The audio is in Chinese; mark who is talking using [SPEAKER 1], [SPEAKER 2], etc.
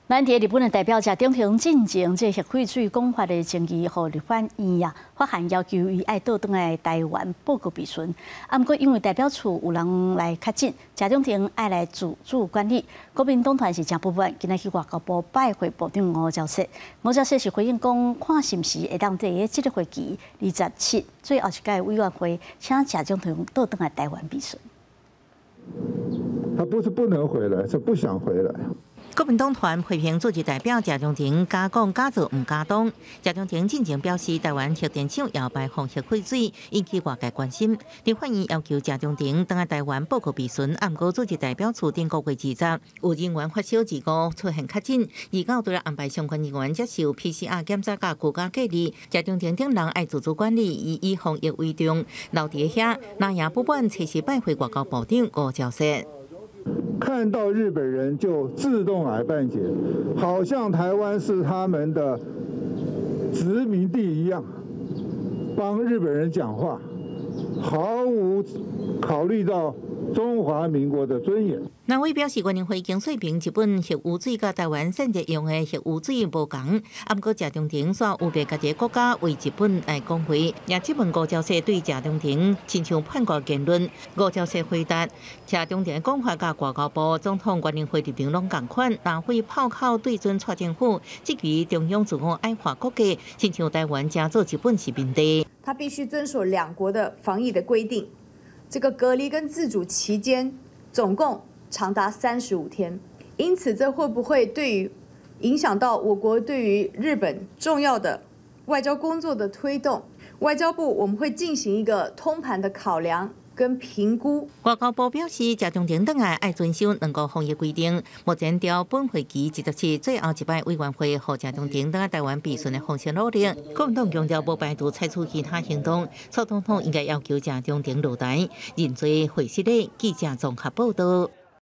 [SPEAKER 1] 咱伫日本的代表谢长廷进前这核废水讲法的争议，互立法院法函要求伊爱倒转来台湾报告备询。啊，不过因为代表处有人来较紧，谢长廷爱来自主管理。国民党团是真不满，今仔去外交部拜会部长吴钊燮。吴钊燮是回应讲，看是毋是会当伫即个会期27最后一届委员会，请谢长廷倒转来台湾备询。
[SPEAKER 2] 他不是不能回来，是不想回来。
[SPEAKER 3] 国民党团批评主席代表谢长廷假讲假做唔假当。谢长廷进前表示，台湾核电厂要排放核废水，引起外界关心。立法院要求谢长廷等下台湾报告备询。啊，不过主席代表处顶个月20日有人员发烧2出现确诊，29对安排相关人员接受 PCR 检查甲居家隔离。谢长廷等人爱自主管理，以防疫为重，留伫遐，那也不满切实拜会外交部长吴钊燮。
[SPEAKER 2] 看到日本人就自动来办结，好像台湾是他们的殖民地一样，帮日本人讲话，毫无考虑到中华民国的尊严。
[SPEAKER 3] 南委表示，原会经水平日本核污水甲台湾现在用的核污水无同，啊，不过谢长廷煞有别家己国家为日本来讲话，也质问吴钊燮对谢长廷亲像叛国言论。吴钊燮回答，谢长廷的讲法甲外交部总统原会立场拢同款，南会炮口对准蔡政府，质疑中央自我爱华国家，亲像台湾加做日本是问题。
[SPEAKER 4] 他必须遵守两国的防疫的规定，这个隔离跟自主期间总共 长达35天，因此这会不会对于影响到我国对于日本重要的外交工作的推动？外交部我们会进行一个通盘的考量跟评估。
[SPEAKER 3] 外交部表示，谢长廷等下爱遵守两国防疫规定。目前调本会期17最后一摆委员会，和谢长廷等下台湾备询的方式努力。国民党强调，无排除采取其他行动。蔡总统应该要求谢长廷落台，认罪悔失的记者综合报道。